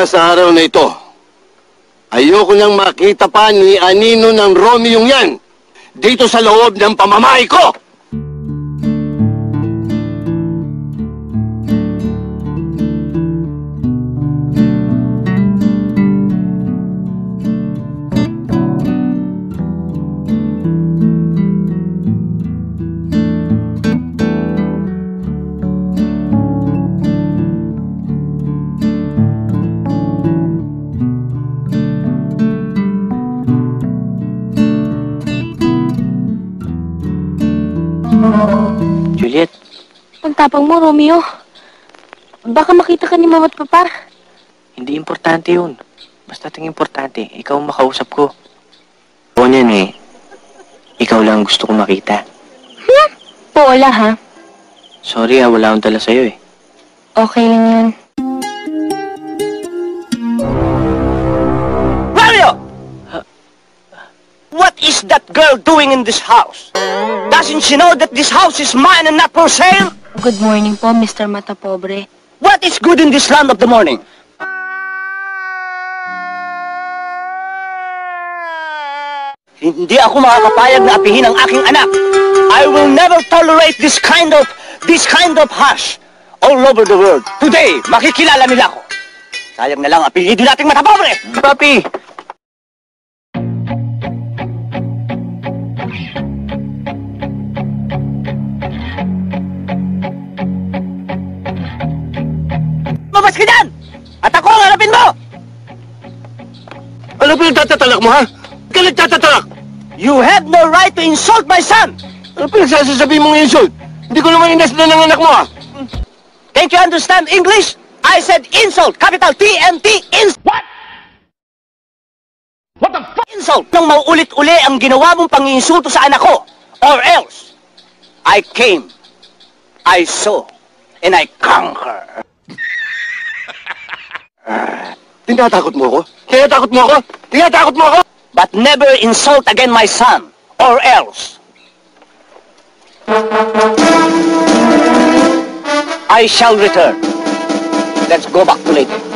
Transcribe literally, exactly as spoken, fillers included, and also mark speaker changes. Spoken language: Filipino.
Speaker 1: Mula sa araw na ito, ayoko nang makita pa ni anino ng Romeo yan dito sa loob ng pamamahay ko!
Speaker 2: Juliet.
Speaker 3: Ang tapang mo, Romeo. Baka makita ka ni Mama at Papa.
Speaker 2: Hindi importante yun. Basta ting importante, ikaw ang makausap ko. Oo niyan eh. Ikaw lang gusto kong makita.
Speaker 3: Hmm? Wala ha?
Speaker 2: Sorry ha, wala akong dala sa'yo eh.
Speaker 3: Okay lang yun.
Speaker 4: Romeo! Huh? What is that girl doing in this house? Doesn't she know that this house is mine and not for sale?
Speaker 3: Good morning po, Mister Matapobre.
Speaker 4: What is good in this land of the morning? Hindi ako makakapayag na apihin ang aking anak. I will never tolerate this kind of, this kind of hush all over the world. Today, makikilala nila ako. Sayang na lang apelyido nating Matapobre.
Speaker 2: Papi!
Speaker 4: Mabas ka dyan! At ako ang harapin mo!
Speaker 1: Ano pa yung tatatalak mo, ha? Ka nagtatatalak!
Speaker 4: You have no right to insult my son!
Speaker 1: Ano pa yung sasasabihin mong insult? Hindi ko naman inas na ng anak mo, ha?
Speaker 4: Can't you understand English? I said insult! Capital T N T, insult! What? What the fuck? Insult! Nang mauulit-uli ang ginawa mong pang-iinsulto sa anak ko. Or else, I came, I saw, and I conquer.
Speaker 1: Tinatakot mo ako? Tinatakot mo ako? Tinatakot mo ako?
Speaker 4: But never insult again my son, or else I shall return. Let's go back to later.